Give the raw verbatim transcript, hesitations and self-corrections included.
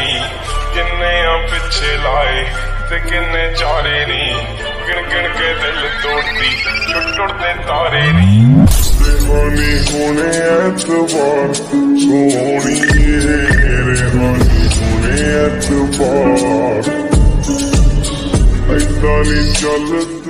नी किन्ने पिछे लाए ते किन्ने चारे नी गिन गिन के दिल तोड़ती टुट टुटते तारे नी रेहानी होने एतबार सोनी रेहानी होने एतबार ऐसा नहीं चलता